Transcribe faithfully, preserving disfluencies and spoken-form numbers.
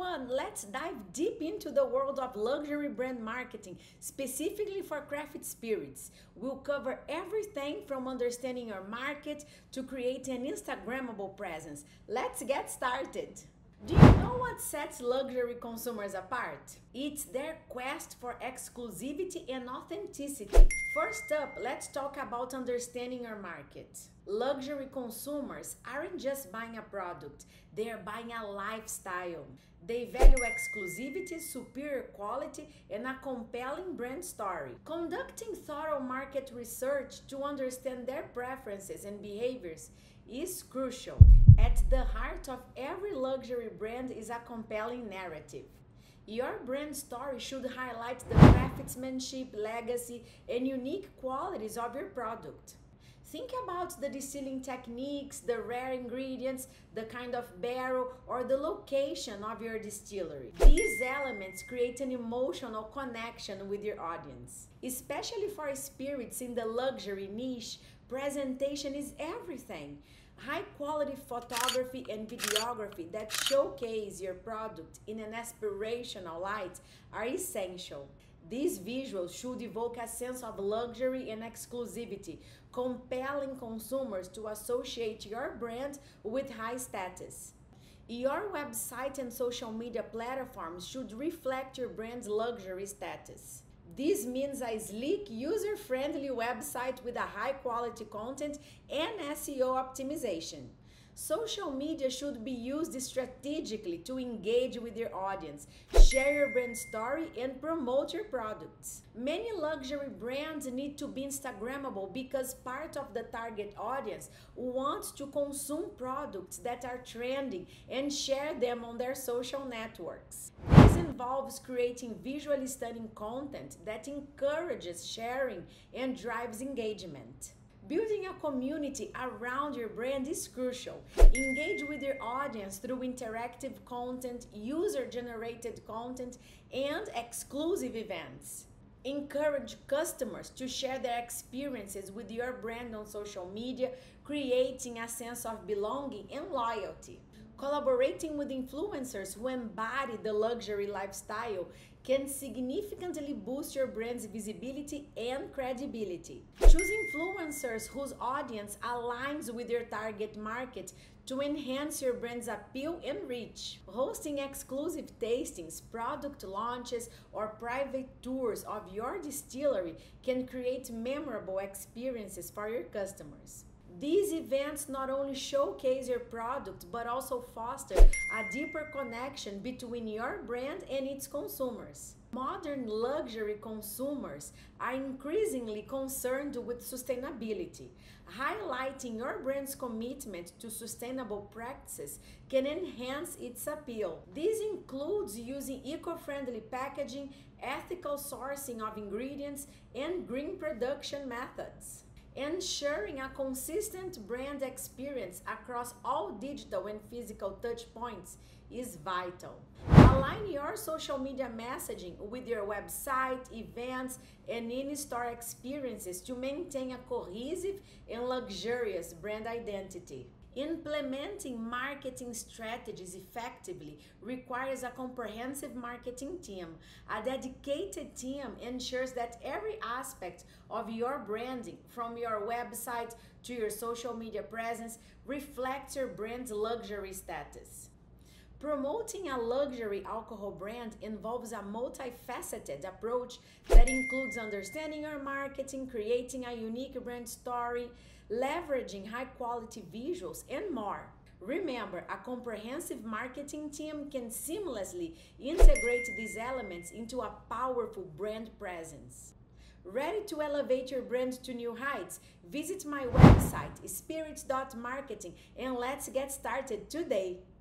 everyone, let's dive deep into the world of luxury brand marketing, specifically for craft spirits. We'll cover everything from understanding your market to creating an Instagrammable presence. Let's get started. Do you know what sets luxury consumers apart? It's their quest for exclusivity and authenticity. First up, let's talk about understanding your market. Luxury consumers aren't just buying a product, they are buying a lifestyle. They value exclusivity, superior quality, and a compelling brand story. Conducting thorough market research to understand their preferences and behaviors is crucial. At the heart of every luxury brand is a compelling narrative. Your brand story should highlight the craftsmanship, legacy, and unique qualities of your product. Think about the distilling techniques, the rare ingredients, the kind of barrel, or the location of your distillery. These elements create an emotional connection with your audience. Especially for spirits in the luxury niche, presentation is everything. High-quality photography and videography that showcase your product in an aspirational light are essential. These visuals should evoke a sense of luxury and exclusivity, compelling consumers to associate your brand with high status. Your website and social media platforms should reflect your brand's luxury status. This means a sleek, user-friendly website with a high-quality content and S E O optimization. Social media should be used strategically to engage with your audience, share your brand story, and promote your products. Many luxury brands need to be Instagrammable because part of the target audience wants to consume products that are trending and share them on their social networks. This involves creating visually stunning content that encourages sharing and drives engagement. Building a community around your brand is crucial. Engage with your audience through interactive content, user-generated content, and exclusive events. Encourage customers to share their experiences with your brand on social media, creating a sense of belonging and loyalty. Collaborating with influencers who embody the luxury lifestyle can significantly boost your brand's visibility and credibility. Choose influencers whose audience aligns with your target market to enhance your brand's appeal and reach. Hosting exclusive tastings, product launches, or private tours of your distillery can create memorable experiences for your customers. These events not only showcase your product, but also foster a deeper connection between your brand and its consumers. Modern luxury consumers are increasingly concerned with sustainability. Highlighting your brand's commitment to sustainable practices can enhance its appeal. This includes using eco-friendly packaging, ethical sourcing of ingredients, and green production methods. Ensuring a consistent brand experience across all digital and physical touchpoints is vital. Align your social media messaging with your website, events, and in-store experiences to maintain a cohesive and luxurious brand identity. Implementing marketing strategies effectively requires a comprehensive marketing team. A dedicated team ensures that every aspect of your branding, from your website to your social media presence, reflects your brand's luxury status. Promoting a luxury alcohol brand involves a multifaceted approach that includes understanding your marketing, creating a unique brand story, leveraging high-quality visuals, and more. Remember, a comprehensive marketing team can seamlessly integrate these elements into a powerful brand presence. Ready to elevate your brand to new heights? Visit my website, spirits dot marketing, and let's get started today.